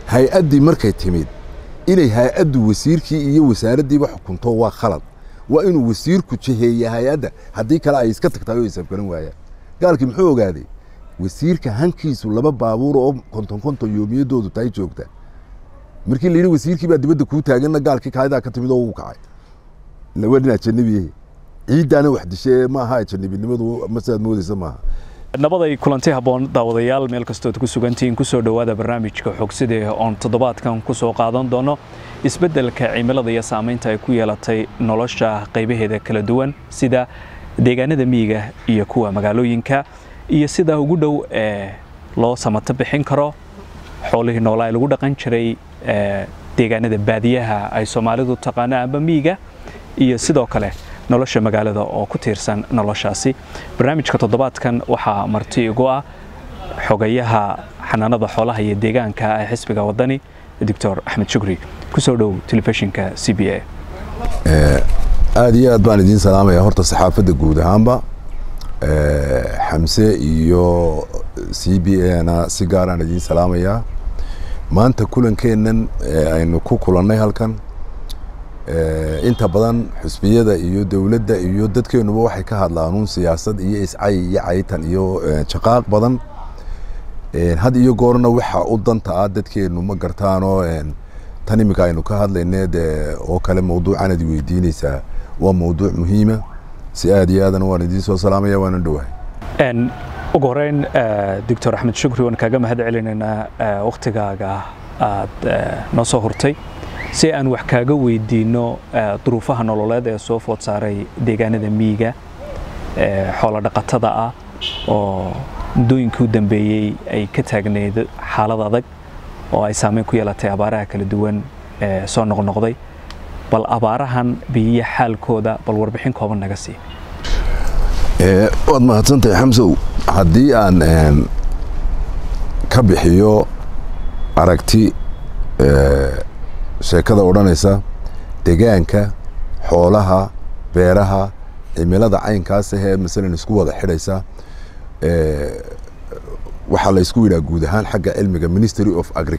hay-addii markay timid inay hay-addu wasiirkii iyo wasaaraddiiba xukunto waa khalad waa inuu wasiirku jiheeya hay-adda haddii kale ay iska tagtaay oo isafgaran waayaan gaalkii muxuu ogaaday wasiirka hankiisu 2 baabuur oo konton yoomiyadoodu tahay joogta markii la yiri wasiirkii baa dibadda ku taagan gaalkii kaayada ka timid oo uu kacay la wadina janabiye ciidana wax dishay ma aha janabinimadu ma saad moodaysa ma nabaday kulantii haboon daawadayaal meel kasta oo ku sugantiin ku soo dhawaada barnaamijka xogsida oo toddobaadkan ku soo qaadan doono isbeddelka cimilada iyo saameynta ay ku yeelatay nolosha qaybaheeda kala duwan sida deegaanada miyiga iyo kuwa magaalooyinka iyo sida ugu dhow loo samata bixin karo xoolihii noolaa lagu dhaqan jiray deegaanada baadiyaha ay Soomaalidu taqaanaan amba miyiga iyo sidoo kale nolosha magaalada oo ku tiirsan noloshaasi barnaamijka toddobaadkan waxa marti igu ah xogayaha xanaanada xoolaha iyo deegaanka ee xisbiga wadani Dr. Axmed Shukri ku soo dhow telefishinka CBA aad iyo aad baan idin salaamaya horta saxaafadda guud ahaanba Xamse iyo CBA na si gaar ah idin salaamaya maanta kulankeenan aynu ku kulannay halkan inta badan xisbiyada iyo dawladda iyo dadkeenuba waxay ka hadlaan siyaasad iyo iscay iyo caytan iyo shaqaaq badan had iyo goorna waxa u danta ah dadkeenu ma gartaano tan imika aynu ka hadlaynay oo kale mowduucan aad weydiinaysaa waa mowduuc muhiim si aad iyo aadan waan idin soo salaamaya waan dhawahay ugu horeyn Dr. Axmed Shukri waan kaaga mahad celinayna waqtigaaga aad noo soo hurtay si aan wax kaaga weydiino duruufaha nololeed ee soo food saaray deegaanada miyiga xoolo dhaqatada ah oo muddooyinkii u dambeeyay ay ka taagneed xaalad adag oo ay saameyn ku yeelatay abaaraha kala duwan soo noqnoqday bal abaarahan biyo xaalkooda bal warbixin kooban naga sii waad mahadsantahay Xamsow haddii aan ka bixiyo aragti sheekada odhanaysa deegaanka xoolaha beeraha cimilada caynkaas ah midalan isku wada xidhaysa waxa la isku yiraahdaa guud ahaan xagga cilmiga Ministry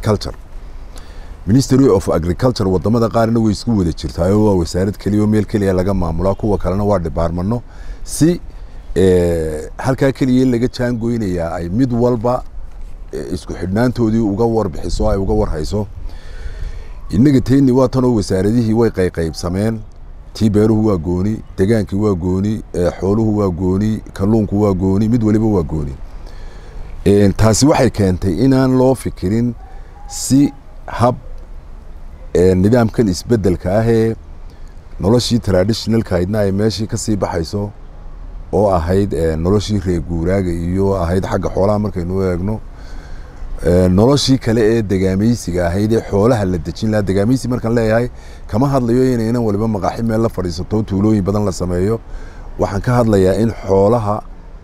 of Agriculture wadamada qaarna way isku wada jirtaa oo waa wasaarad kaliya oo meel kaliya laga maamulaa kuwa kalena waa departmento si halka kaliya laga jaangoynaya ay mid walba isku xidhnaantoodii uga warbixiso ay uga warhayso inaga teeni waa tan oo wasaaradihii way qaybsameen tii beeruhu waa gooni deegaankii waa gooni xooluhu waa gooni kalluunku waa gooni mid waliba waa gooni taasi waxay keentay inaan loo fikirin si hab nidaamkan isbeddelka ah ee noloshii traditionalka aydna ay meeshii ka sii baxayso oo ahayd noloshii reer guuraaga iyo ahayd xagga xoolaha markaynu eegno noloshii kale ee deegaameysiga ahayd ee xoolaha la dejin lahaa deegaameysi markaan leeyahay kama hadlayo inaynan waliba maqaaxi meel la fadhiisato tuulooyin badan la sameeyo waxaan ka hadlayaa in xoolaha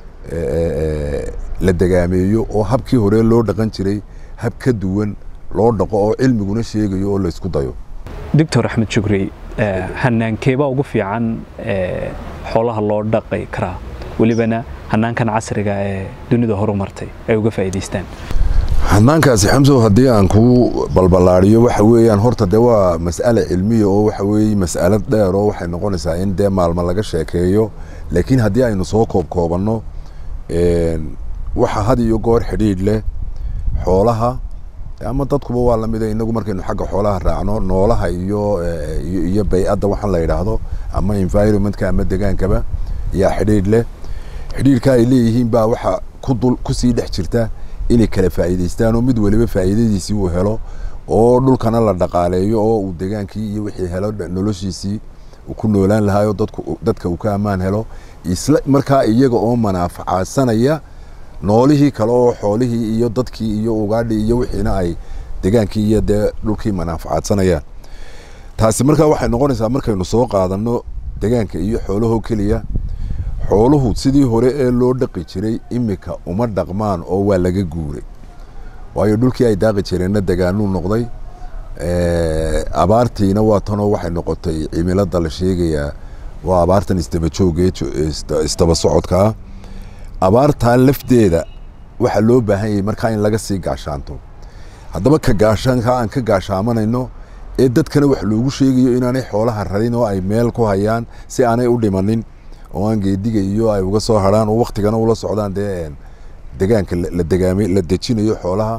la degaameeyo oo habkii hore loo dhaqan jiray hab ka duwan loo dhaqo oo cilmiguna sheegayo oo la isku dayo Dr. Axmed Shukri hannaankeeba ugu fiican xoolaha loo dhaqay karaa walibana hannaankan casriga ee dunida horumartay ay uga faa'iideystaan hannaankaasi Xamsow haddii aan ku balbalaariyo waxa weeyaan horta de waa mas'ale cilmiya oo waxa weeye mas'alad dheer oo waxay noqonaysaa in de maalmo laga sheekeeyo laakiin haddii aynu soo koobano waxa had iyo goor xidhiidh leh xoolaha ama dadkuba waa la mid ah inagu markaynu xagga xoolaha raacno noolaha iyo bay'adda waxaan la yiraahdo ama environmentka ama deegaankaba yaa xidhiidh leh xidhiidhka ay leeyihiin baa waxa ku sii dhex jirta inay kala faa'iideystaan oo mid waliba faa'iidadiisii uu helo oo dhulkana la dhaqaaleeyo oo uu deegaankii iyo wixii helo noloshiisii uu ku noolaan lahaa oo dadka uu ka amaan helo isla markaa iyaga oo manaafacaadsanaya noolihii kale oo xoolihii iyo dadkii iyo ugaadhi iyo wixiina ay deegaankii iyo dhulkii manaafacaadsanayaan taasi markaa waxay noqonaysaa markaynu soo qaadano deegaanka iyo xoolaha kaliya xooluhu sidii hore ee loo dhaqi jiray imika uma dhaqmaan oo waa laga guuray waayo dhulkii ay daaqi jireenna deegaanuu noqday abaartiina waa tanoo waxay noqotay cimilada la sheegayaa waa abaartan isdaba joogee isdaba socodka abaartaa lafteeda waxa loo baahan yahay markaa in laga sii gaashaanto haddaba ka gaashaanka aan ka gaashaamanayno ee dadkana wax loogu sheegayo inaanay xoolaha rarin oo ay meel ku hayaan si aanay u dhimanin oo aan geediga iyo ay uga soo haraan oo waqtigana ula socdaan dee deegaanka la dejinayo xoolaha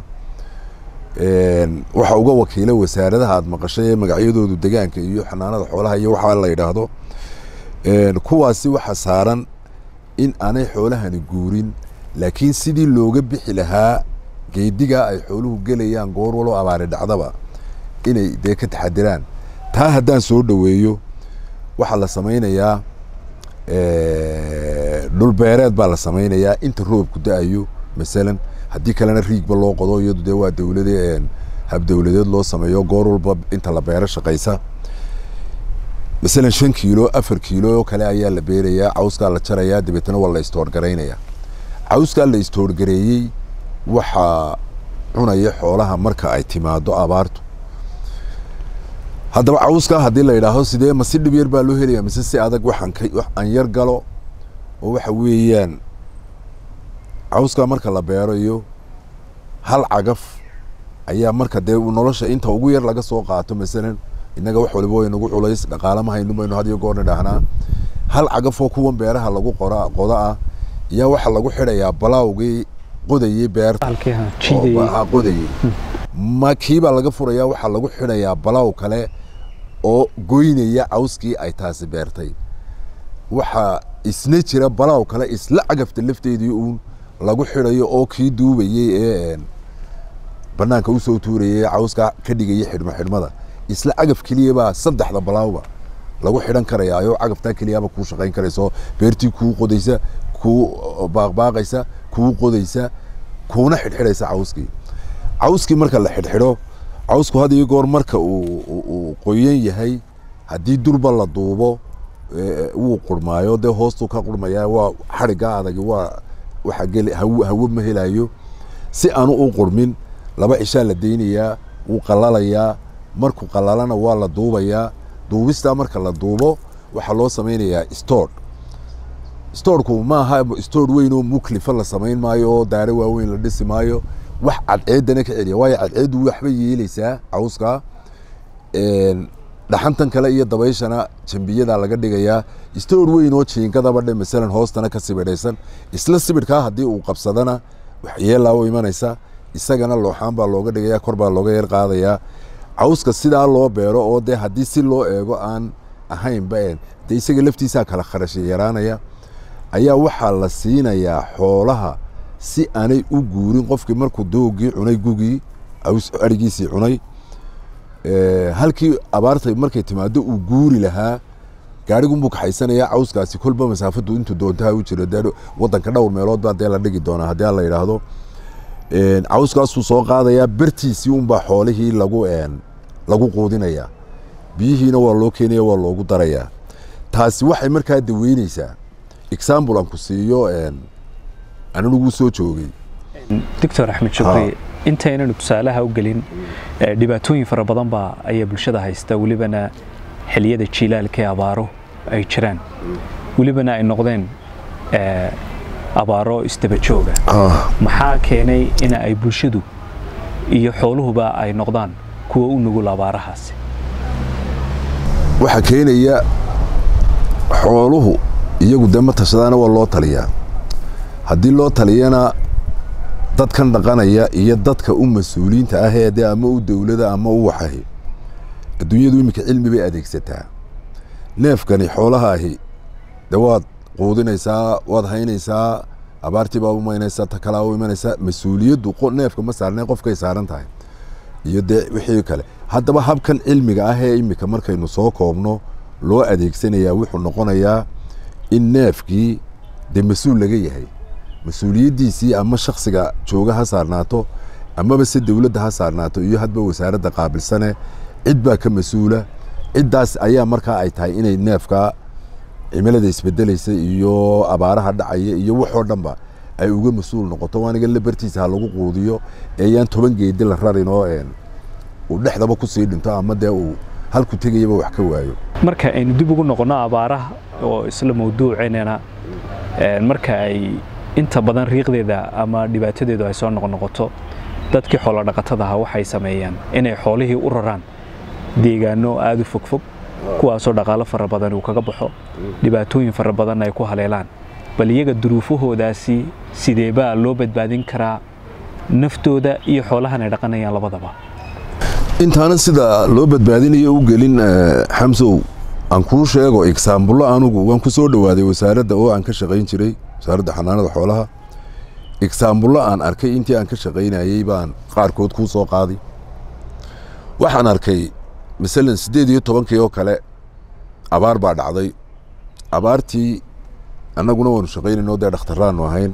waxa uga wakiila wasaaradaha aad maqashay ee magacyadoodu deegaanka iyo xanaanada xoolaha iyo waxa la yiraahdo kuwaasi waxa saaran in aanay xoolahani guurin laakiin sidii looga bixi lahaa geediga ay xooluhu gelayaan goor walo abaari dhacdaba inay dee ka taxadiraan taa haddaan soo dhaweeyo waxa la samaynayaa dhul beereed baa la samaynayaa inta roobku da'ayo masalan haddii kalena riigba loo qodo iyadu dee waa dawladee hab dawladeed loo sameeyo goor walba inta la beero shaqaysa masalan 5 kiilo 4 kiilo oo kale ayaa la beerayaa cawskaa la jarayaa dabeetana waa la istoor garaynayaa cawskaa la istoor gareeyey waxaa cunaya xoolaha marka ay timaado abaartu haddaba cawskaa haddii la yidhaaho sidee ma si dhib yar baa loo helayaa mise si adag waxaan yar galo oo waxa weeyaan cawskaa marka la beero iyo hal cagaf ayaa marka dee nolosha inta ugu yar laga soo qaato masalan innaga wax waliba way nagu culays dhaqaalama haynu mayno had iyo goorna dhahnaa hal cagaf oo kuwan beeraha lagu qoda ah ayaa waxa lagu xidhayaa balaawgii qodayay beerta qodayay ma kiibaa laga furayaa waxaa lagu xidhayaa balaaw kale oo goynaya cawskii ay taasi beertay waxaa isna jira balaaw kale isla cagafta lafteedii uun lagu xidhayo oo kii duubayay ee banaanka u soo tuurayay cawska ka dhigayay xidhmada isla cagaf kaliya baa saddexda balaawba lagu xidhan karayaa ayoo cagafta kaliya ku shaqayn karayso beertii ku qodaysa ku baaqbaaqaysa ku qodaysa kuna xidhxidhaysa cawskii marka la xidhxidho cawsku had iyo goor marka uu qoyan yahay haddii durba la duubo wuu qurmaayo dee hoostu ka qurmayaa waa xariga adag waa waxa geli hawo ma helayo si aanu u qurmin laba cishaa la deynayaa wuu qalalayaa markuu qalalana waa la duubayaa duubista marka la duubo waxa loo samaynayaa stoorku maaha stoor weyn oo muklifa la samayn maayo oo daare waaweyn la dhisi maayo wax cadceedana ka celiya waayo cadceedu waxba yeelaysaa cawska dhaxantan kale iyo dabayshana jambiyada laga dhigayaa stoor weyn oo jiingadaba dhe masalan hoostana ka sibidhaysan isla sibidhkaa haddii uu qabsadana wax yeelaa u imanaysa isagana looxaan baa looga dhigayaa kor baa looga yar qaadayaa cawska sidaa loo beero oo dee haddii si loo eego aan ahaynba dee isaga laftiisaa kala kharashay yaraanaya ayaa waxaa la siinayaa xoolaha si aanay u guurin qofkii markuu doogii cunay gugii arigiisii cunay halkii abaartay markay timaado uu guuri lahaa gaarigunbuu kaxaysanayaa cawskaasi kolba masaafadu intuu doontaha u jiro dee wadanka dhowr meelood baa dee la dhigi doonaa haddii la yidhaahdo cawskaasuu soo qaadayaa bertiisii unbaa xoolihii lagu quudinayaa biyihiina waa loo keenaya waa loogu darayaa taasi waxay markaa daweyneysaa example aan ku siiyo anigu soo joogay Dr. Axmed Shukri intaynan tusaalaha u galin dhibaatooyin fara badan baa ayaa bulshada haysta walibana xilliyada jilaalka abaaro ay jiraan walibana ay noqdeen abaaro istaba jooga maxaa keenay in ay bulshadu iyo xooluhuba ay noqdaan kuwa u nugul abaarahaasi waxa keenaya xooluhu iyagu dama tashadaana waa loo taliyaa haddii loo taliyana dadkan dhaqanaya iyo dadka u mas'uuliinta ah ee ama u dawladda ama u waxay adduunyadu imika cilmi bay adeegsataa neefkani xoolaha ahi dawaad quudinaysaa waad haynaysaa abaartii baa u maynaysaa takalaa u imanaysaa mas'uuliyaddu neefka ma saarnay qofkay saaran tahay iyo dee wixii kale haddaba habkan cilmiga ah ee imika markaynu soo koobno loo adeegsanayaa wuxuu noqonayaa in neefkii dee mas-uul laga yahay mas-uuliyaddiisii ama shaksiga jooga ha saarnaato amaba se dawladda ha saarnaato iyo hadba wasaaradda qaabilsane cid baa ka mas-uula ciddaas ayaa markaa ay tahay inay neefka cimilada isbedelaysa iyo abaaraha dhacaya iyo waxoo dhanba ay uga mas-uul noqoto waaniga labartiisa ha lagu quudiyo eeyaan 10 geedi la rarin oo uu dhexdaba ku sii dhinto ama dee uu halku tegayaba wax ka waayo marka aynu dib ugu noqono abaaraha oo isla mawduuceena marka ay inta badan riiqdeeda ama dhibaatadeedu ay soo noqoto dadkii xoolo dhaqatada ah waxay sameeyaan inay xoolihii u raraan deegaano aad u fogfog kuwaasoo dhaqaale fara badan uu kaga baxo dhibaatooyin fara badan ay ku haleelaan bal iyaga duruufahoodaasi sidee baa loo badbaadin karaa naftooda iyo xoolahan ay dhaqanayaan labadaba intaana sida loo badbaadinayo u gelin xamsow aan kuu sheego example anugu waan ku soo dhawaaday wasaaradda oo aan ka shaqayn jiray wasaaradda xanaanada xoolaha example aan arkay intii aan ka shaqaynayay baan qaarkood ku soo qaaday waxaan arkay misalan 18 oo kale abaar baa dhacday abaartii annaguna waanu shaqaynayno dee dhakhtarraanu ahayn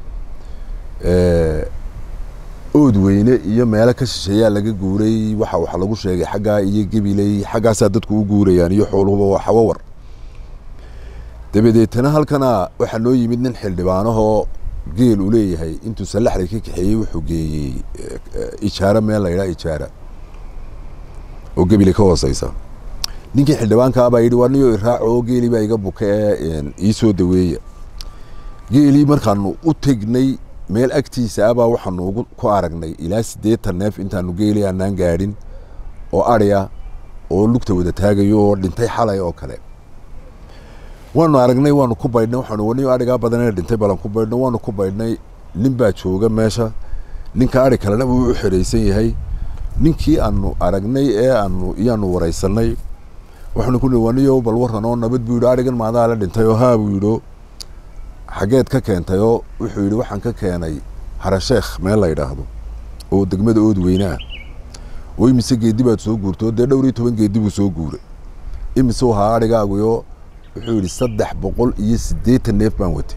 ood weyne iyo meelo ka shisheeyaa laga guuray waxa lagu sheegay xaggaa iyo gabiley xaggaasaa dadku u guurayaan iyo xooluhuba waa xawawar dabadeetana halkana waxaa noo yimid nin xildhibaanahoo geel u leeyahay intuu sallaxday ka kaxeeyey wuxuu geeyey ijaara meel la yidhaha ijaara oo gabiley ka hooseysa ninkii xildhibaankaa baa yidhi waa niyo iraaco oo geelii baa iga buka ee ii soo daweeya geelii markaanu u tegnay meel agtiisa abaa waxaanu ku aragnay ilaa 80 neef intaanu geeli aanaan gaadhin oo ariya oo lugta wada taagayo oo dhintay xalay oo kale waanu aragnay waanu ku baydhnay waxaanu waniyo arigaa badanee dhintay balan ku baydhnay waanu ku baydhnay nin baa jooga meesha ninka ari kalena wuu u xiraysan yahay ninkii aanu aragnay ee iyaanu waraysanay waxaanu ku waniyo bal waran oo nabad buu yidhi arigan maadaa la dhintay oo haa buu yidhi xageed ka keentay oo wuxuu yidhi waxaan ka keenay harasheekh meel la yidhaahdo oo degmada ood weynaa oo imise geedi baad soo guurtoo dee 12 geedi buu soo guuray imise wahaa arigaaguyo wuxuu yidhi 380 neef baan watay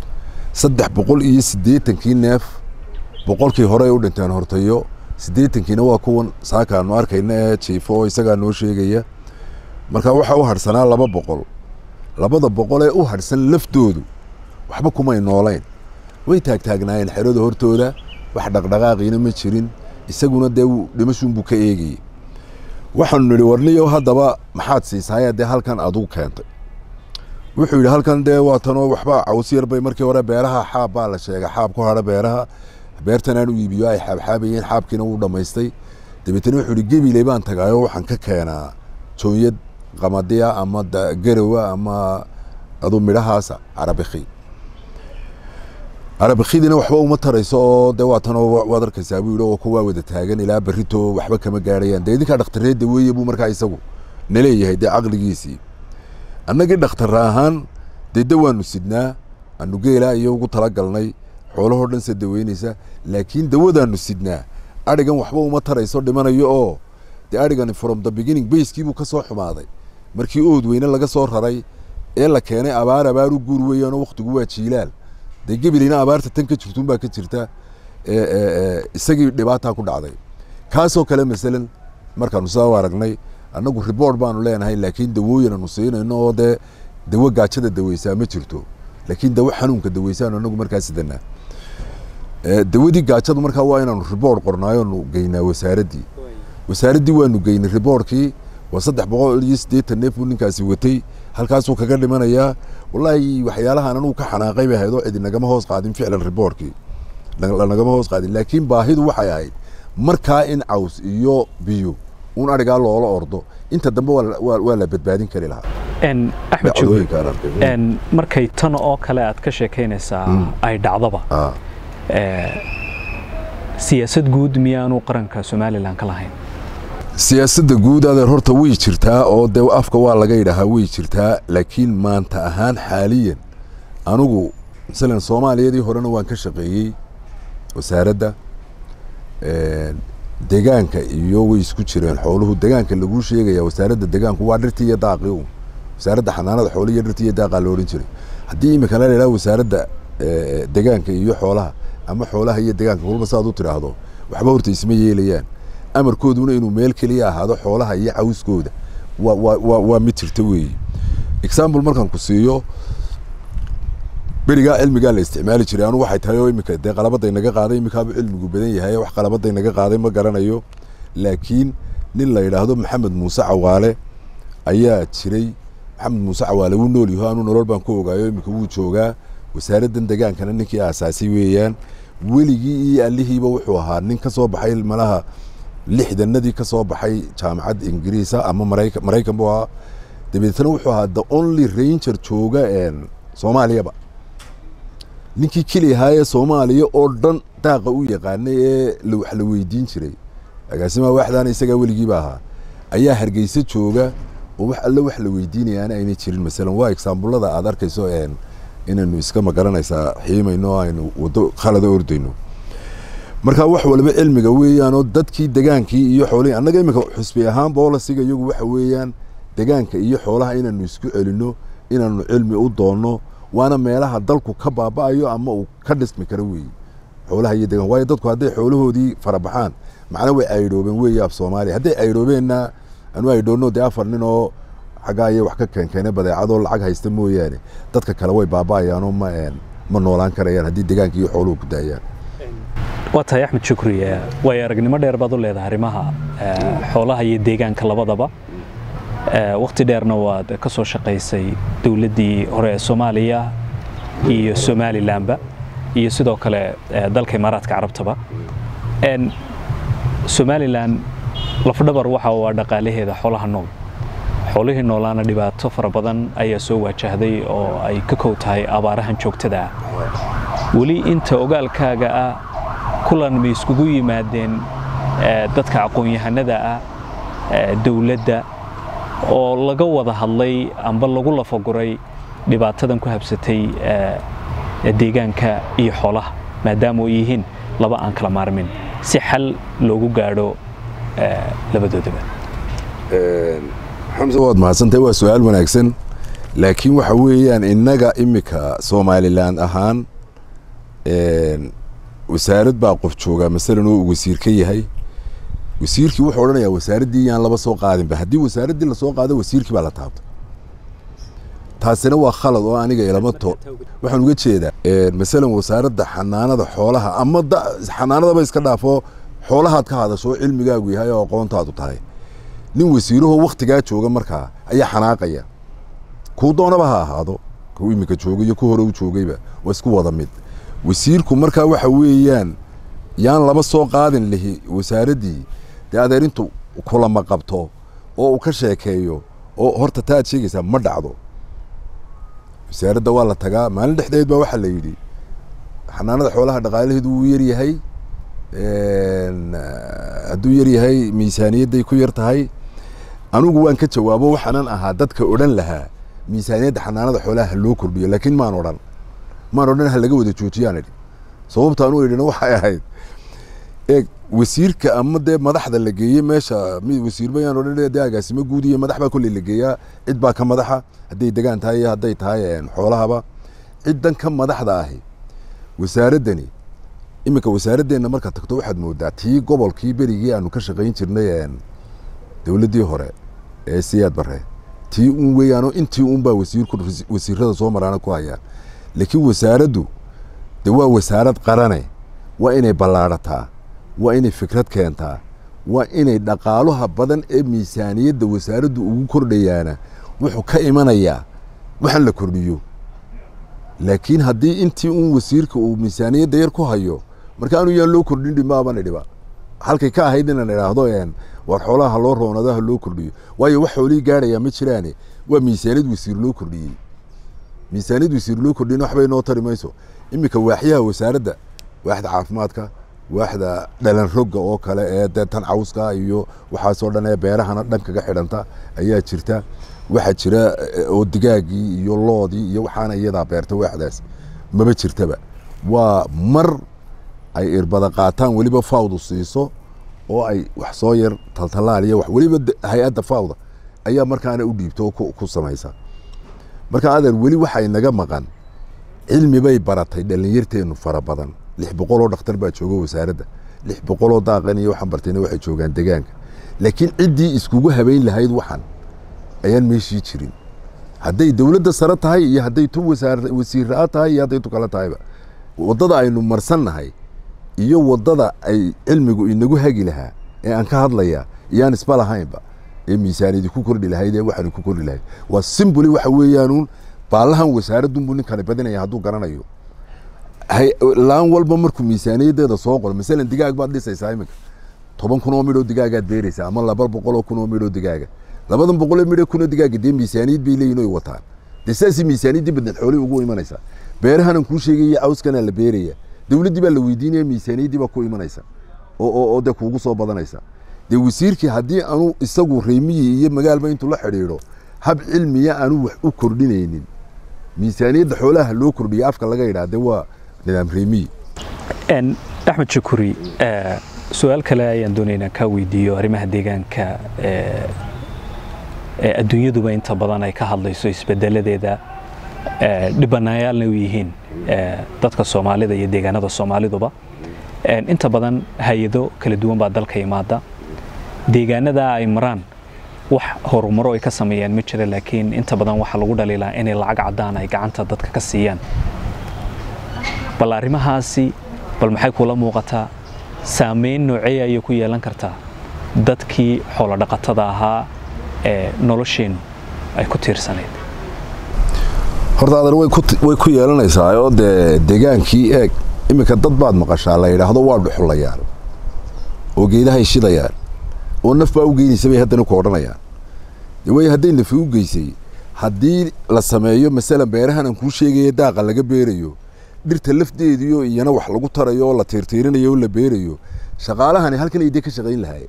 380 neef boqolkii hore u dhinteen hortayo 80kiina waa kuwan saakaanu arkayna ee jiifo oo isagaa noo sheegaya marka waxa u harsanaa 200 200 ee u harsan laftoodu waxba kumay noolayn way taagtaagnaayeen xerada hortooda wax dhaqdhaqaaqiina ma jirin isaguna dee dhimashuun buu ka eegayay waxaanu nidhi warniyo haddaba maxaad siisaaya dee halkan adugu keentay wuxuu yidhi halkan dee waa tanoo waxba caws yar bay markii hore beeraha xaab baa la sheegay xaab ku hadha beeraha beertan aan u iibiyo ay xaabxaabayeen xaabkiina wuu dhammaystay dabeetana wuxuu yidhi gebiley baan tagaayo waxaan ka keenaa joonyad qamadiya ama garawa ama adu midhahaasa arabikhiidina waxba uma tarayso oo dee waa tanoo waad arkaysaa buu yidhi oo kuwaa wada taagan ilaa berrito waxba kama gaarayaan dee idinkaa dhakhtarreedda weeye buu markaa isagu naleeyahay dee caqligiisii annagii dhakhtarra ahaan dee dawaanu sidnaa anu geelaa iyo ugu talagalnay xoolahoo dhan se daweynaysa laakiin dawadaanu sidnaa arigan waxba uma tarayso dhimanayo oo dee arigani from the beginning bayskiibuu ka soo xumaaday markii ood weyne laga soo raray ee la keenay abaar u guur weeyaanoo wakhtigu waa jiilaal dee gebilina abaarta tan ka jirtuun baa ka jirta isagii dhibaataa ku dhacday kaasoo kale masalan markaanu sidaa u aragnay annagu report baanu leenahay laakiin dawooyin aanu siinayno oo dee dawo gaajada daweysaa ma jirto laakiin dawo xanuunka daweysaanu annagu markaa sidanaa dawadii gaajadu markaa waa inaanu report qornaayoonu geynaa wasaaraddii waanu geynay reportkii waa 380 neef buu ninkaasi watay halkaasuu kaga dhimanayaa wallaahi waxyaalahan anuu ka xanaaqay bay ahayd oo cidi nagama hoos qaadin ficlan reportkii nagama hoos qaadin laakiin baahidu waxay ahayd markaa in caws iyo biyo un arigaa loola ordo inta dambe waa la badbaadin kari lahaa axmed juubi markay tan oo kale aad ka sheekaynaysaa ay dhacdaba siyaasad guud miyaanu qaranka Soomaaliland ka lahayn siyaasadda guud adeer horta way jirtaa oo dee afka waa laga yidhaahaa way jirtaa laakiin maanta ahaan xaaliyan anugu masalan soomaaliyadii horena waan ka shaqeeyey wasaaradda deegaanka iyo way isku jireen xooluhu deegaanka lagu sheegaya wasaaradda deegaanku waa dhirtii iyo daaqii wasaaradda xanaanada xoolaha iyo dhirtii iyo daaqa loo oran jiray haddii imika la yidhaahdo wasaaradda deegaanka iyo xoolaha ama xoolaha iyo deegaanka walba saad u tiraahdo waxba horta isma yeelayaan amarkooduna inuu meel kaliya ahaado xoolaha iyo cawskooda waa mid jirta weeye example markaan ku siiyo berigaa cilmigaa la isticmaali jiray anu waxay tahay oo imika dee qalabaday naga qaaday imikaaba cilmigu badan yahay wax qalabaday naga qaaday ma garanayo laakiin nin la yidhaahdo maxamed muuse cawaale ayaa jiray maxamed muuse cawaale wuu nool yaho anu nolol baan ku ogaayo imika wuu joogaa wasaaraddan degaankana ninkii aasaasay weeyaan weligii iyo allihiiba wuxuu ahaa nin ka soo baxay malaha lixdanadii ka soo baxay jaamacad ingiriisa ama maraykan buu ahaa dabeetana wuxuu ahaa the only ranger jooga soomaaliyaba ninkii keliyahaa ee soomaaliya oo dhan daaqa u yaqaanay ee wax la weydiin jiray agaasimaha waaxdaana isagaa weligiiba ahaa ayaa hargeysa jooga oo wax alla wax la weydiinayaana aynay jirin masalan waa exaambulada aad arkayso inaynu iska magaranaysaa xiimayno aynu waddo khalada ordayno marka wax walba cilmiga weeyaanoo dadkii degaankii iyo xoolihii annaga iminka xusbi ahaan boolasiga iyagu waxa weeyaan degaanka iyo xoolaha inaanu isku celinno inaanu cilmi u doonno waana meelaha dalku ka baaba'ayo ama uu ka dhismi karo weeye xoolaha iyo degaan waayo dadku hadday xoolahoodii farabaxaan macna way aydhoobeen weeye af soomaaliya hadday aydhoobeenna anu aydhoonno dee 4 nin oo xaggaa ayay wax ka keenkeene badeecadoo lacag haysta mooyaane dadka kale way baaba'ayaanoo ma noolaan karayaan haddii degaanka iyo xooluhu ku daayaan waa tahay axmed shukri way aragnimo dheer baad u leedahay arrimaha xoolaha iyo deegaanka labadaba waqti dheerna waad ka soo shaqaysay dawladdii hore ee Soomaaliya iyo Somalilandba iyo sidoo kale dalka Imaaraadka Carabtaba Somaliland lafdhabar waxa uu dhaqaalaheeda xoolaha nool xoolihii noolaana dhibaato fara badan ayaa soo wajahday oo ay ka kow tahay abaarahan joogtada ah wali inta ogaalkaaga ah kulan ma iskugu yimaadeen dadka aqoon-yahanada ah dawladda oo laga wada hadlay amba lagu lafaguray dhibaatadan ku habsatay deegaanka iyo xoolaha maadaama ay yihiin laba aan kala maarmin si xal loogu gaadho labadoodaba xamsa waad mahadsantahay waa su'aal wanaagsan laakiin waxa weeyaan innaga imika Somaliland ahaan wasaarad baa qof jooga masalan oo wasiir ka yahay wasiirkii wuxuu oranayaa wasaaradii yaan laba soo qaadin ba haddii wasaaradii la soo qaado wasiirkii baa la taabto taasina waa khalad oo aniga ilama waxaan uga jeedaa masalan wasaaradda xanaanada xoolaha ama xanaanadaba iska dhaafo xoolahaad ka hadasho cilmigaagu yahay oo aqoontaadu tahay nin wasiiraho waqtigaa jooga markaa ayaa xanaaqaya kuu doonaba ha ahaado kuu imika jooga iyo ku hore u joogayba waa isku wada mid wasiirku markaa waxa weeyaan yaan laba soo qaadin lihi wasaaraddii dee adeerintu kulama qabto oo uu ka sheekeeyo oo horta taad sheegaysaa ma dhacdo wasaaradda waa la tagaa maalin dhexdeed baa waxaa la yidhi xanaanada xoolaha dhaqaalaheedu wuu yar yahay hadduu yar yahay miisaaniyadday ku yar tahay anigu waan ka jawaabo waxaanan ahaa dadka odhan lahaa miisaaniyadda xanaanada xoolaha ha loo kordhiyo laakiin maan odhan ha laga wada joojiyaan idhi sababta anu idhina waxay ahayd wasiirka ama dee madaxda la geeyey meesha wasiir bayaan odhan dee agaasimo guud iyo madax baa kolley la geeyaa cid baa ka madaxa hadday degaan tahay iyo hadday tahay xoolahaba ciddan ka madaxda ahi wasaaraddani iminka wasaaraddeena markaad tagto waxaad moodaa tii gobolkii berigii aanu ka shaqayn jirnay dawladdii hore ee Siyaad Barre tii uun weeyaanoo intii uunbaa wasiirada soo maraana ku hayaan laakiin wasaaraddu dee waa wasaarad qarane waa inay ballaadhataa waa inay fikrad keentaa waa inay dhaqaalaha badan ee miisaaniyadda wasaaraddu ugu kordhayaana wuxuu ka imanayaa waxaan la kordhiyo laakiin haddii intii uun wasiirka uu miisaaniyadda yar ku hayo marka aanu yaan loo kordhin dhimaaban idhiba halkay ka ahayd inaan idhaahdo war xoolaha loo roonado ha loo kordhiyo waayo wax xoolihii gaadhayaa ma jiraane waa miisaaniyad wasiir loo kordhiyey miisaaniyad wasiir loo kordhiyna waxbay noo tari mayso iminka waaxyaha wasaaradda waaxda caafimaadka waaxda dhalan rogga oo kale ee dee tan cawska iyo waxaasoo dhan ee beerahana dhan kaga xidhanta ayaa jirta waxaa jira oo digaagii iyo loodii iyo waxaana iyadaa beerta waaxdaas maba jirtaba waa mar ay irbada qaataan weliba fawdu siiso oo ay wax soo yar taltalaaliya wax weliba hay-adda fawda ayaa markaana u dhiibto oo ku samaysa marka adeer weli waxay naga maqan cilmi bay baratay dhalinyarteenu fara badan 600 oo dhakhtar baa jooga wasaaradda 600 oo daaqan iyo waxaan bartayna waxay joogaan deegaanka laakiin ciddii iskugu habeyn lahayd waxan ayaan meeshii jirin hadday dawladda sare tahay iyo hadday tu wasiirra tahay iyo hadday tu kala tahayba wadada aynu marsannahay iyo wadada ay cilmigu inagu hagi lahaa ee aan ka hadlaya iyaan isba lahaynba ee miisaaniyadii ku kordhi lahayd ee waxaan ku kordhi lahayd waa simply waxa weeyaan baalahan wasaaraddu buu ninkan badinaya hadduu garanayo هاي لان والبا مركو ميزانيدda soo qor مثلا digaag baad dhisaysaa imika 10 kun oo midho digaagaad beeraysaa ama 200 kun oo midho digaaga 200 midho kun oo digaaga dee miisaaniyad bay leeyihiin oo wataan desaasi miisaaniyadda badna xoolo ugu imanaysa beerahan ku sheegay cawskana la beeraya dawladdi baa la weydiinaya miisaaniyadda ba ku imanaysa oo de kuugu soo badanaysa de wasiirkii hadii aanu isagu reemiyi iyo magaalba intuu la xiriiro hab cilmiya aanu wax u kordhinaynin miisaaniyadda xoolaha loo kordhiyo afka laga yiraahdo waa nidaam reemiyi Axmed Shukuri su'aal kale ayaan doonaynaa ka weydiiyo arrimaha deegaanka adduunyaduba inta badan ay ka hadlayso isbedeladeeda dhibanayaal ay yihiin dadka Soomaalida iyo deegaanada Soomaaliduba inta badan hay'ado kala duwan baa dalka yimaada deegaanada ay maraan wax horumaro ay ka sameeyaan ma jira laakiin inta badan waxa lagu dhaliilaa in lacag cadaan ay gacanta dadka ka siiyaan bal arrimahaasi bal maxay kula muuqataa saameyn noocee ay ku yeelan kartaa dadkii xoolo dhaqatada ahaa nolosheen ay ku tiirsaneed horta adan way ku yeelanaysaa oo deegaankii eeg imika dad baad maqashaa la yiraahdo waa dhuxulayaan oo geedaha shidayaan oo naf baa u geynaysa bay haddana ku odhanayaan way hadday naf u geysay haddii la sameeyo mesela beerahan ku sheegay daaqa laga beerayo dhirta lafteediyo iyana wax lagu tarayo oo la tiirtiirinayo oo la beerayo shaqaalahani halkan ay ka shaqeyn lahaayeen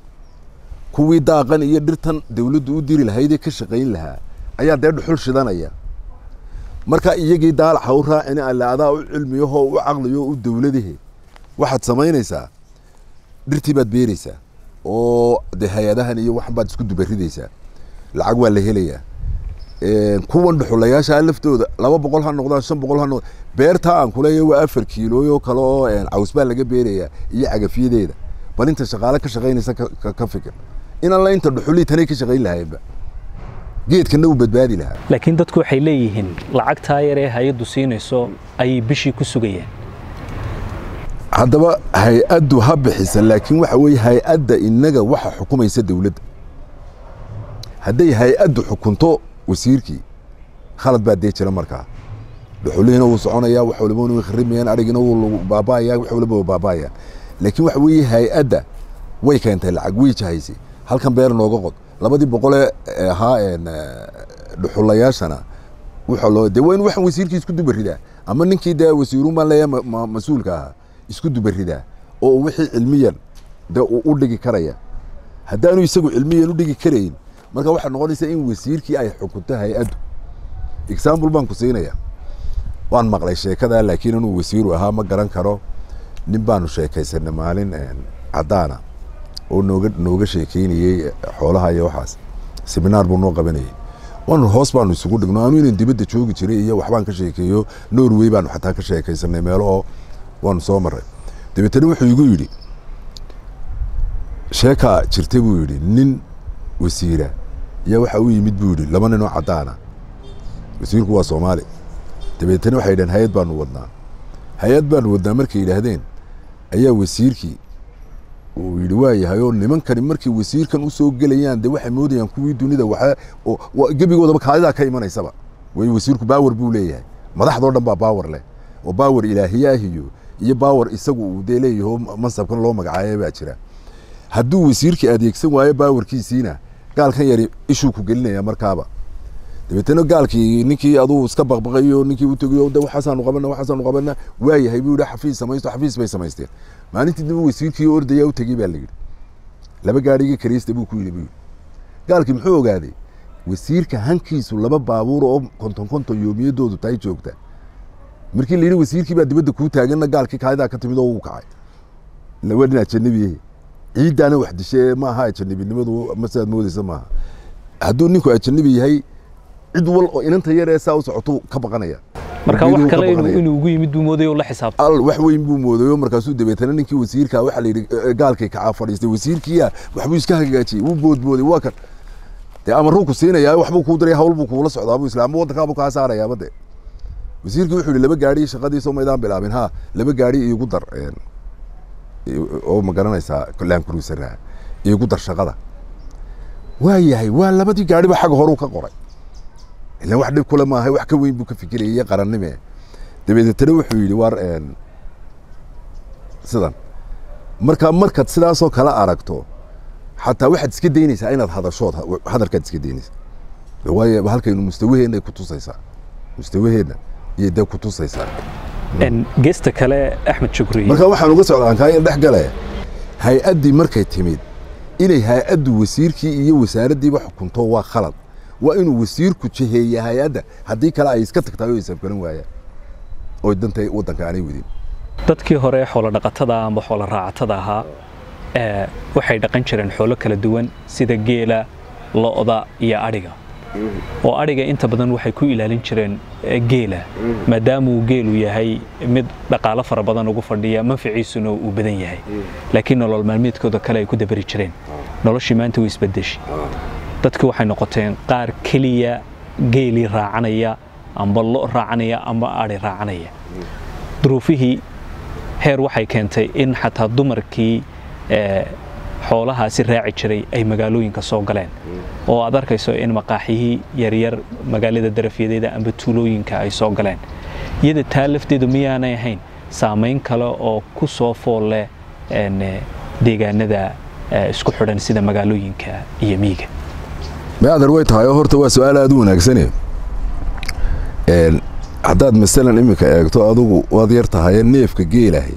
kuwii daaqan iyo dhirtan dawladdu u diri lahayd ka shaqeyn lahaa ayaa dhuxul shidanaya marka iyagii daalaxa u raacina allaadaa u cilmiyaho u aqliyo u dawladahe waxaad samaynaysaa dhirtii baad beeraysaa oo hay'adahan iyo wax baad isku dubaridaysaa lacag waa la helayaa kuwan dhuxulayaasha laftooda 200 ha noqdaan 500 ha noqdaan beerta aan ku leeyahay waa 4 kiilo oo kale oo caws baa laga beerayaa iyo cagafiyadeeda bal inta shaqaale ka shaqeynaysa ka fikir in alla inta dhuxulii tanay ka shaqeyn lahaayba geedkana uu badbaadi lahaa laakiin dadku waxay leeyihiin lacagta yar ee hay'adu siinayso ay bishii ku sugayaan haddaba hay'adu ha bixisa laakiin waxa weeye hay'adda inaga waxa xukumaysa dawladda hadday hay'adu xukunto wasiirkii khalad baa jira markaa dhuxuliina uu soconaya wax walba uu kharimayaan arigina uu baabaaya wax walba baabaaya laakiin waxa weeye hay'adda way keentay lacag way jahaysay halkan beer nooga qod 200 ahaa dhuxulayaashana waxa loo deewayn wax wasiirkii isku dubarida ama ninkii wasiiru ma leeyahay mas'uulka ah isku dubarida oo wixii cilmiyan u dhigi karaya haddaanu isagu cilmiyan u dhigi karayn marka waxa noqonaysa in wasiirkii ay xukunto hay'adu example baan ku siinaya waan maqlay sheekada laakiin inuu wasiiru ahaa ma garan karo nin baanu sheekaysanay maalin cadaana oo nooga sheekeynayay xoolaha iyo waxaas seminar buu noo qabanayay waan hoos baanu isugu dhigno aanu inaan dibadda joogi jiray iyo waxbaan ka sheekeeyo Norway baanu xataa ka sheekaysanay meelo waan soo maray dibadna wuxuu igu yiri sheeka jirtay buu yiri nin wasiira iyo waxa uu yimid buu yiri laba nin oo cadaana wasiirku waa Soomaali dibadna waxay dhaheen hay'ad baanu wadnaa markay yiraahdeen ayaa wasiirkii uu yiri waayahay oo nimankani markii wasiirkan u soo galayaan waxay moodayaan kuwii dunida waxa gabigoodaba kaadida ka imanaysaba way wasiirku power buu leeyahay madaxdoo dhan baa power leh oo power ilaahiyahiyo iyo power isagu uu leeyahay mansabkan loo magacaayay baa jira hadduu wasiirkii adeegsan waayo powerkiisiina gaalkan yari ishu ku gelinaya markaaba dibadna gaalkii ninkii aduu iska baqbaqayo ninkii uu tagiyo waxaasaan qabana waayahay buu xafiis bay samaysteen maalintii dib wasiirkii ordaya u tagay baa la yiri laba gaariga kariista buu ku yiri gaalkii muxuu ogaaday wasiirka hankiisu laba baabuur oo konton yoomiyadoodu tahay joogta markii la yiri wasiirkii baa dibadda ku taagan gaalkii kaayada ka timid oo uu kacay laba dhinac ajnabi ciidana wax dishay ma aha ajnabinimadu masaad moodaysa ma hadduu ninku ajnabi yahay cid wal oo inanta yar ee saa u socoto ka baqanaya marka wax kale inuu ugu yimid buu moodayo la xisaabtay wax weyn buu moodayo markaasuu dabeetana ninkii wasiirka waxa la yiri gaalkii ka fadhiistay wasiirkii waxbuu iska hagaajiyay uu boodbooday waa kan amaruu ku siinaya waxbuu ku diray hawl buu kula socdaa buu islaamo waddanka ka saaraya bade wasiirkii wuxuu yiri laba gaari shaqadiisa meedaan bilaabin laba gaari iigu dar oo ma garanaysaa Land Cruiser iigu dar shaqada waayahay waa labadii gaari ba xag hore ka qoray ilaa wax dhib kula maahay wax ka weyn buu ka fikirayay qarannimo dabeetana wuxuu yidhi war sidan markaad sidaasoo kala aragto xataa waxaad iska daynaysaa inaad hadalkaad iska daynaysaa waayo halkaynu mustawaheena ku tusaysaa mustawaheena iyo dee ku tusaysaa geesta kale Axmed Shukri marka waxaan uga socdaa kaayeen dhex galay hay-addii markay timid inay hay-addu wasiirkii iyo wasaaraddii xukunto waa khalad waa inuu wasiirku jiheeyaa hay-adda haddii kale ay iska tagtaay oo isafgaran waayaan oo dantay waddanka aanay wadin dadkii hore xoolo dhaqatada ama xoolo raacatada ahaa waxay dhaqan jireen xoolo kala duwan sida geela lo'da iyo adhiga oo adhiga inta badan waxay ku ilaalin jireen geela maadaama uu geelu yahay mid dhaqaale fara badan ugu fadhiya manfaciisuna uu badan yahay laakiin nolol maalmeedkooda kale ay ku dabari jireen noloshii maanta way isbedeshay dadku waxay noqoteen qaar kaliya geeli raacanaya amba lo raacanaya amba adhi raacanaya duruufihii heer waxay keentay in xataa dumarkii xoolahaasi raaci jiray ay magaalooyinka soo galeen oo aad arkayso in maqaaxiyihii yaryar magaalada darafyadeeda amba tuulooyinka ay soo galeen iyada taa lafteedu miyaanay ahayn saamayn kale oo ku soo fool leh deegaanada isku xidhan sida magaalooyinka iyo miyiga ma adar way tahay horta waa su'aal aad u wanaagsan haddaad masalan imika eegto adigu waad yar tahay neefka geelahay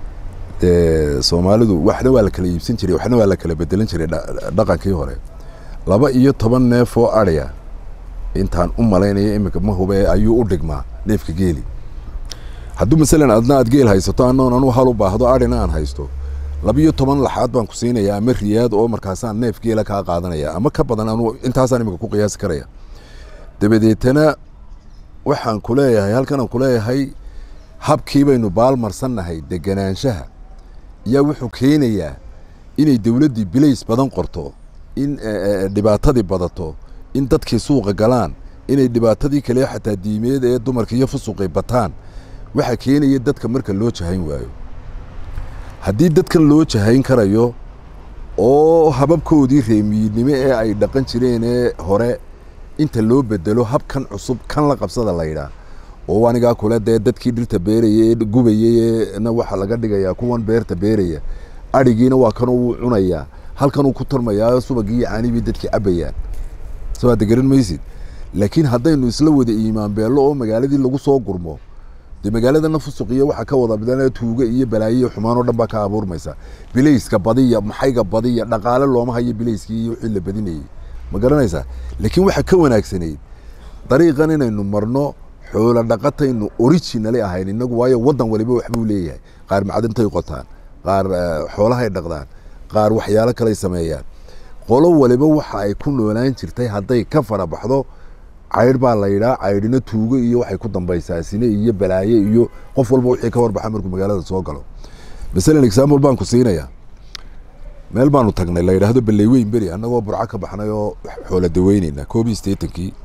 Soomaalidu waxna waa la kala iibsan jiray waxna waa la kala bedelan jiray dhaqankii hore 12 neef oo ariya intaan u maleynay imika ma hubay ayuu u dhigmaa neefka geeli hadduu masalan aad geel haysato anu hal u baahdo arina aan haysto 12 laxaad baan ku siinayaa ama riyaad oo markaasaan neef geela ka qaadanaya ama ka badan anu intaasaan imika ku qiyaas karaya dabadeetana waxaan ku leeyahay halkan aan ku leeyahay habkii baynu baalmarsanahay deganaanshaha yaa wuxuu keenayaa inay dawladdii bilays badan qorto in dhibaatadii badato in dadkii suuqa galaan inay dhibaatadii kale xataa diimeed ee dumarka iyo fusuqay bataan waxa keenaya dadka marka loo jahayn waayo haddii dadkan loo jahayn karayo oo hababkoodii reemiidnimo ee ay dhaqan jireen ee hore inta loo bedelo habkan cusub kan la qabsada la yidhaa oo anigaa kula dadkii dhirta beerayay gubayay waxa laga dhigayaa kuwan beerta beeraya arigiina waa kan uu cunaya halkan uu ku tarmayaa subagii caanibi dadkii cabayaan soo degaran maysid laakiin haddaynu isla wada iimaan beelo oo magaaladii lagu soo gurmo de magaalada nafusuqiyo waxa ka wada badan tuuga iyo balaayo xumaan oo dhan ba ka abuurmaysa bilayska badiya maxayga badiya dhaqaale looma hayo bilayskii iyo wixii la badinayay ma garanaysaa laakiin waxa ka wanaagsaneyd dariiqan inaynu marno xoolo dhaqataynu originally ahayn inagu waayo wadan waliba wax buu leeyahay qaar macdantay qotaan qaar xoolaha ay dhaqdaan qaar waxyaalo kale sameeyaan qolo waliba waxa ay ku noolaan jirtay haday ka farabaxdo cayr baa la yiraahdaa cayrina tuugo iyo waxay ku dambaysaa sine iyo balaaye iyo qof walba wixii ka warbaxa markuu magaalada soo galo misalan example baan ku siinayaa meel baanu tagnay la yiraahdo Balleeweyn bari annagoo burca ka baxnay oo xoolo daweynayna koobi statenkii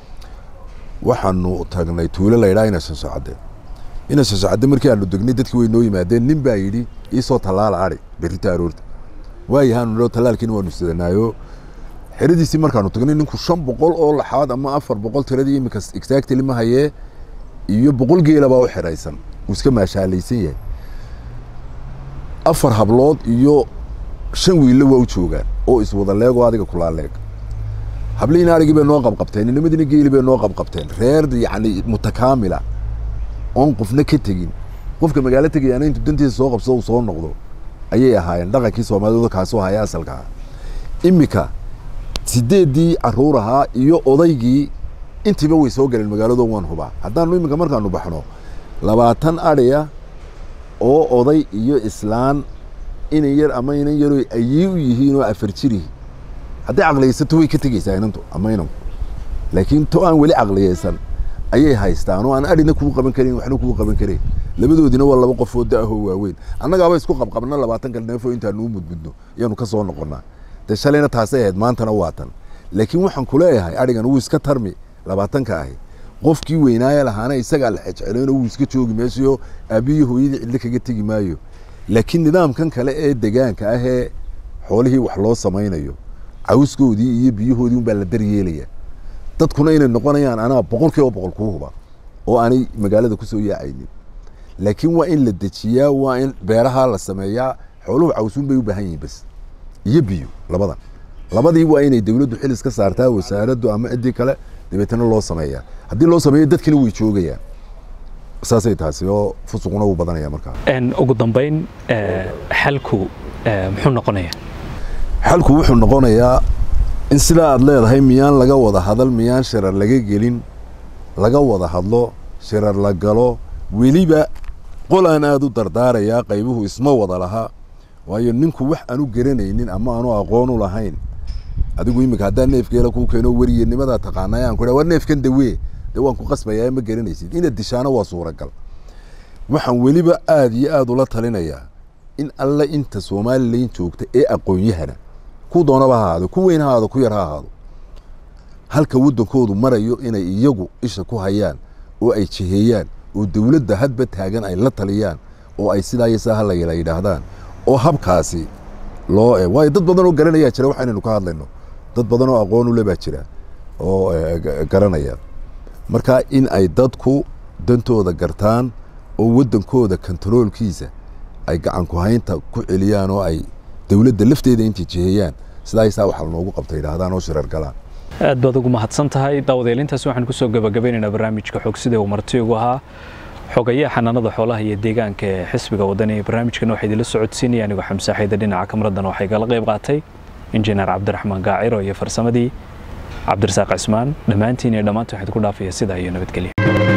waxaanu tagnay tuulo la yiraahdo ina socodde markii aanu degnay dadkii way noo yimaadeen nin baa yiri ii soo talaal ari berita aroorta waayahan loo talaalkiina waanu sidanaayo xiridiisi markaanu tagnay ninku 500 oo laxaad ama 400 tiradii imika exactly ma hayee iyo 100 geela baa u xiraysan uu iska maashaalaysan yahay 4 hablood iyo 5 wiil waa u joogaan oo iswada leego adiga kula leeg habliina arigi bay noo qabqabteen nimadina geeli bay noo qabqabteen reer yani mutakaamila on qofna ka tagin qofka magaalada tagayana intuu dantiisa soo qabsado uu soo noqdo ayay ahaayeen dhaqankii Soomaalidu ka soo haya asalka imika sideedii caruuraha iyo odaygii intiba way soo galeen magaalada waan huba haddaan imika markaanu baxno 20 ariya oo oday iyo islaan in yar ama in yar ay u yihiin oo afar jiri haddii aqliyaysato way ka tagaysaa inantu ama inanku laakiin to aan wali aqliyaysan ayay haystaan oo aan arina ku qaban karin waxna ku qaban karin labadoodina waa laba qof oo daaho waaweyn annaga isku qabqabna 20 kan neefo intaan u mudmudno iyanu ka soo noqonaa shalayna taasay ahayd maantana waatan laakiin waxaan ku leeyahay arigan uu iska tarmi 20 ka ahay qofkii weynaaya lahaana isaga la xijceelay uu iska joogi meesho abiyo hooyadii cid kaga tagi maayo laakiin nidaamkan kale ee deegaanka ah ee xoolihii wax loo sameeynayo cawskoodii iyo biyahoodii baa la daryeelaya dadkuna inay noqonayaan ana 100% ku huba oo aanay magaalada ku soo yaacaynin laakiin waa in la dejiyaa waa in beeraha la sameeyaa xooluhu cawsuun bay u baahan yihiin bas iyo biyo labadii waa inay dawladdu xil iska saartaa wasaaraddu ama cidii kale dibeetana loo sameeyaa haddii loo sameeyo dadkina way joogayaan saasay taasi oo fusuquna uu badanaya markaa ugu dambeyn xalku muxuu noqonayaa xalku wuxuu noqonayaa in sidaa aad leedahay miyaan laga wada hadal miyaan shirar laga gelin laga wada hadlo shirar la galo weliba qolaan aad u dardaarayaa qaybuhu isma wada laha waayo ninku wax aanu garanaynin ama aanu aqoon u lahayn adigu imika haddaa neefkeela kuu keeno weriyenimada taqaanay aan ku dhaw war neefkan dawee de waan ku qasbayaa ma garanaysid inaad dishaana waa suuragal waxaan weliba aad iyo aad ula talinayaa in alla inta Soomaaliland joogta ee aqoon-yahana ku doonaba ha ahaado ku weyn ha ahaado ku yar ha ahaado halka wadankoodu marayo inay iyagu isha ku hayaan oo ay jiheeyaan oo dawladda hadba taagan ay la taliyaan oo ay sidaa iyo saa la yiraahdaan oo habkaasi loo way dad badan oo garanaya jira waxaanaynu ka hadlayno dad badan oo aqoon u leh baa jira oo garanaya marka in ay dadku dantooda gartaan oo wadankooda controlkiisa ay gacan ku haynta ku celiyaan oo ay dawladda lafteeda intii jiheeyaan sidaa ay saa wax loogu qabtay yiraahdaan oo shirar galaan aad baad ugu mahadsan tahay daawadeelintaas waxaan ku soo gabagabaynaynaa barnaamijka xogsidee uu marti ugu ahaa xogayaha xanaanada xoolaha iyo deegaanka ee xisbiga wadani barnaamijkan waxa idin la socodsiinaya anigu Xamse Xayda dhinaca kamradan waxay kala qayb qaatay injineer Cabdiraxmaan Gaaciro iyo farsamadii Cabdirasaaq Cismaan dhamaantiin iyo dhamaantii waxaad ku dhaafaya sida iyo nabadgelyo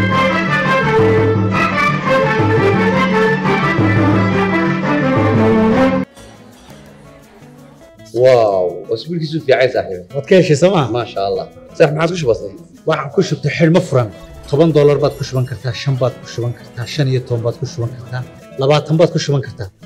واو واسبوع كيسو في عايز صاحبي wadkeeshi sama ما شاء الله صح ما عاد كش بسيط waxaan ku shubtay xilmo furan $10 baad ku shuban kartaa 5 baad ku shuban kartaa 15 baad ku shuban kartaa 20 baad ku shuban kartaa